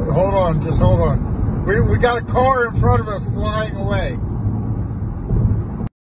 Hold on, just hold on. We got a car in front of us flying away.